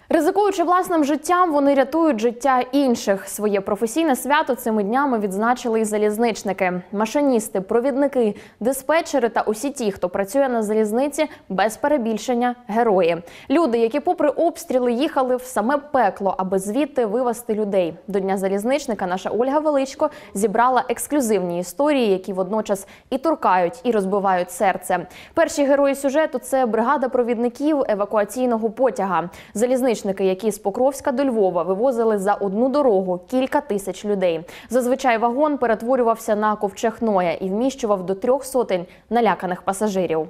Ризикуючи власним життям, вони рятують життя інших. Своє професійне свято цими днями відзначили і залізничники. Машиністи, провідники, диспетчери та усі ті, хто працює на залізниці, без перебільшення – герої. Люди, які попри обстріли їхали в саме пекло, аби звідти вивезти людей. До Дня залізничника наша Ольга Величко зібрала ексклюзивні історії, які водночас і торкають, і розбивають серце. Перші герої сюжету – це бригада провідників евакуаційного потяга. Залізничники, які з Покровська до Львова вивозили за одну дорогу кілька тисяч людей. Зазвичай вагон перетворювався на ковчег Ноя і вміщував до 300 наляканих пасажирів.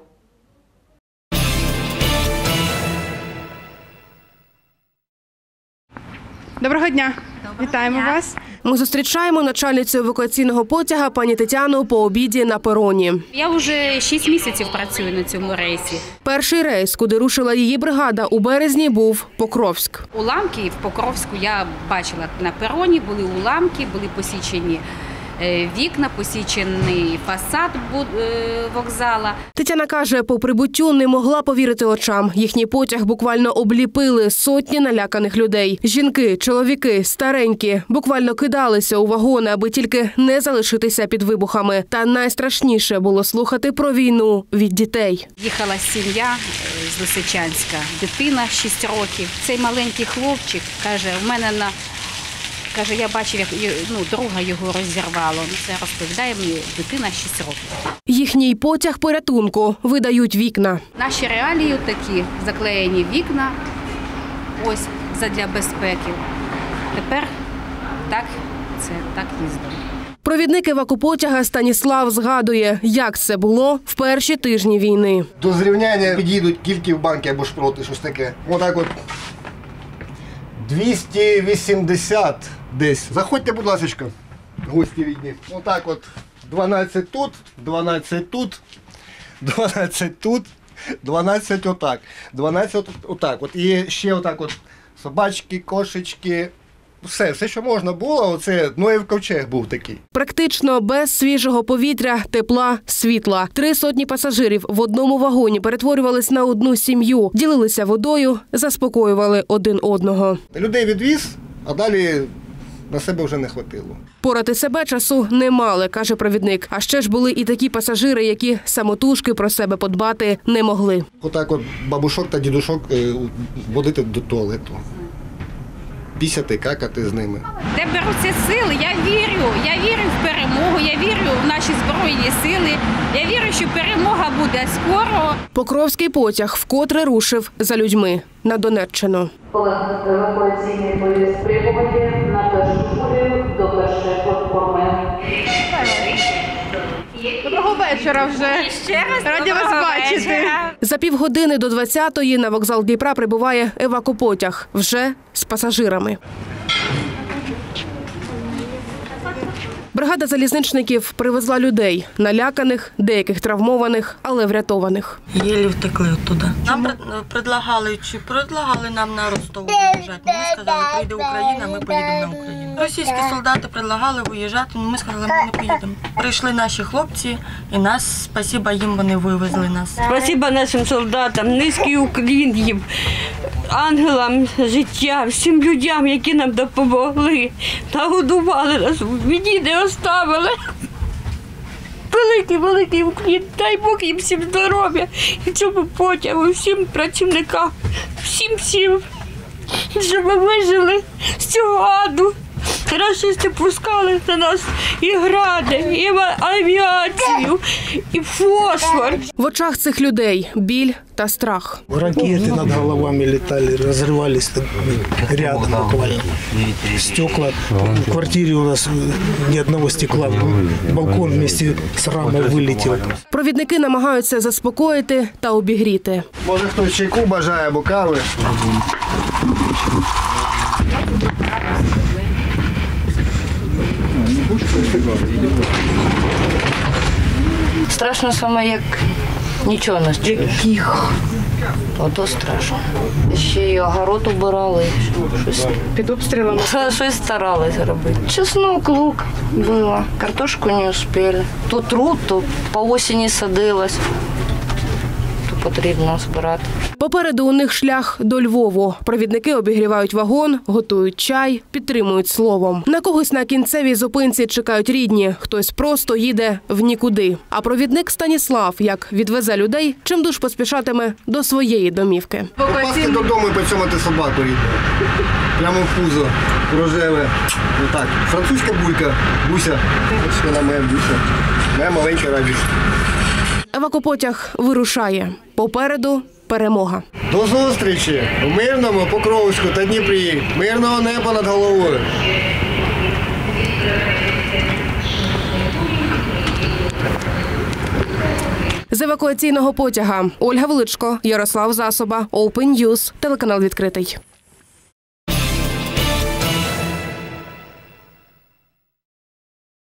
Доброго дня! Вітаємо вас! Ми зустрічаємо начальницю евакуаційного потяга пані Тетяну по обіді на пероні. Я вже 6 місяців працюю на цьому рейсі. Перший рейс, куди рушила її бригада у березні, був Покровськ. Уламки в Покровську я бачила на пероні, були уламки, були посічені вікна, посічений фасад вокзала. Тетяна каже, по прибуттю не могла повірити очам. Їхній потяг буквально обліпили сотні наляканих людей. Жінки, чоловіки, старенькі буквально кидалися у вагони, аби тільки не залишитися під вибухами. Та найстрашніше було слухати про війну від дітей. Їхала сім'я з Лисичанська, дитина 6 років. Цей маленький хлопчик каже, в мене на... Каже, я бачив, як друга його розірвало. Це розповідає мені дитина 6 років. Їхній потяг порятунку видають вікна. Наші реалії такі, заклеєні вікна, ось задля безпеки. Тепер так їздимо. Провідник евакупотяга Станіслав згадує, як це було в перші тижні війни. До зрівняння під'їдуть тільки в банки або шпроти, щось таке. Отак от 280 десь. Заходьте, будь ласка, гості рідні. Отак от 12 тут, 12 тут, 12 тут, 12 отак, 12 отак. От і ще отак от собачки, кошечки. Все, що можна було, оце Ноєв ковчег був такий. Практично без свіжого повітря, тепла, світла. 300 пасажирів в одному вагоні перетворювались на одну сім'ю, ділилися водою, заспокоювали один одного. Людей відвіз, а далі на себе вже не хватило. Порати себе часу не мали, каже провідник. А ще ж були і такі пасажири, які самотужки про себе подбати не могли. Отак от бабушок та дідушок водити до туалету. Пісяти, какати з ними. Де беруться сили, я вірю в перемогу, я вірю в наші Збройні сили, я вірю, що перемога буде скоро. Покровський потяг вкотре рушив за людьми на Донеччину. Евакуаційний поїзд прибуде на першу хвилю до першої платформи. Доброго вечора вже. Раді вас бачити. За півгодини до 20-ї на вокзал Дніпра прибуває евакупотяг вже з пасажирами. Бригада залізничників привезла людей – наляканих, деяких травмованих, але врятованих. Єлі втекли оттуда. Нам предлагали нам на Ростов виїжджати. Ми сказали, прийде Україна, ми поїдемо на Україну. Російські солдати предлагали виїжджати, ми сказали, ми не поїдемо. Прийшли наші хлопці і нас, спасіба їм, вони вивезли нас. Спасіба нашим солдатам, низький уклін їм, ангелам життя, всім людям, які нам допомогли, нагодували нас, в біді не оставили. Великий уклін, дай Бог їм всім здоров'я і цьому потягу, всім працівникам, всім, щоб ми вижили з цього аду. Рашисти пускали на нас і гради, і авіацію, і фосфор. В очах цих людей біль та страх. Ракеты над головами летали, разрывались рядом буквально. Стекла. В квартире у нас ни одного стекла. Балкон вместе с рамой вылетел. Провідники намагаються заспокоїти та обігріти. Може хтось чайку бажає або кави? Страшно саме, як нічого не чуєш. Ото страшно. Ще й огород убирали. Щось. Під обстрілами? Щось старалися робити. Чеснок, лук було. Картошку не успіли. То труд, то по осені садилось. То потрібно збирати. Попереду у них шлях до Львову. Провідники обігрівають вагон, готують чай, підтримують словом. На когось на кінцевій зупинці чекають рідні, хтось просто їде в нікуди. А провідник Станіслав, як відвезе людей, чимдуж поспішатиме до своєї домівки. Попасти додому і поцьомати собаку рідну. Прямо в пузо, рожеве. Отак. Французька булька, Буся. Ось вона моя Буся. Моя маленька радість. Евакопотяг вирушає. Попереду перемога. До зустрічі у мирному Покровську та Дніпрі. Мирного неба над головою. З евакуаційного потяга Ольга Величко, Ярослав Засоба, Open News, телеканал «Відкритий».